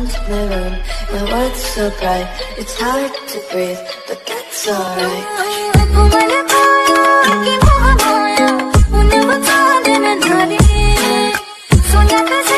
around my room. My world's so bright, it's hard to breathe, but that's alright. Soñar